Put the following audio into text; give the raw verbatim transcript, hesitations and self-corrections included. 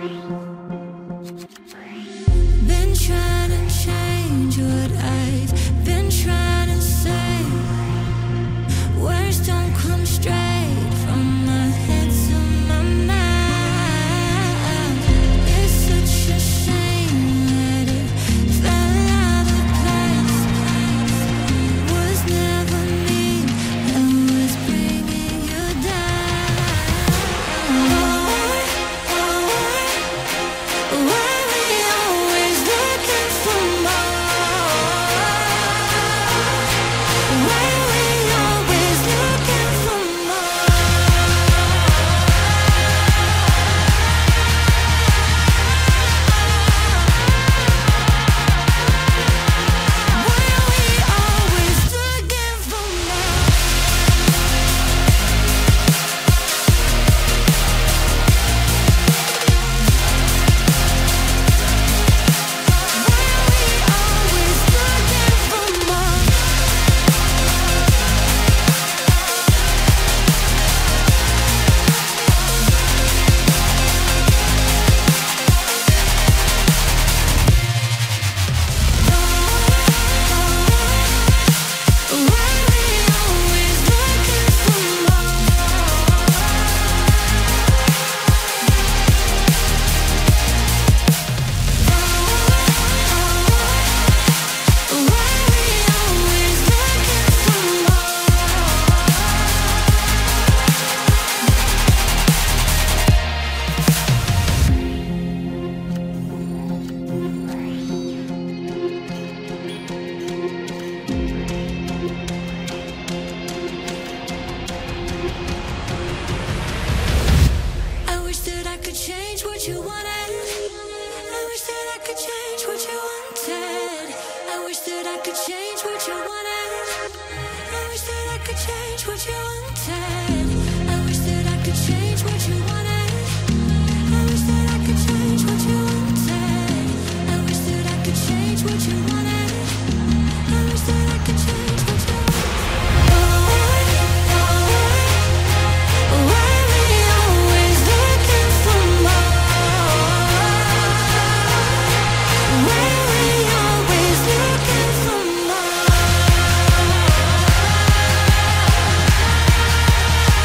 Been trying to change what I've been trying to say. Words don't come straight from my head to my mouth. It's such a shame that it fell out of place. Was never me that was bringing you down. Why we always looking for more? Why we always looking for more? Why we always looking for more? Always looking for more. Why we always looking for more? Why we always looking for I wish that I could change what you wanted. I wish that I could change what you wanted. I wish that I could change what you wanted. I wish that I could change what you wanted. I wish that I could change what you wanted. I wish that I could change what you wanted. I wish that I could change what you wanted. I wish that I could change what you Why we always looking for more? Why we always looking for more?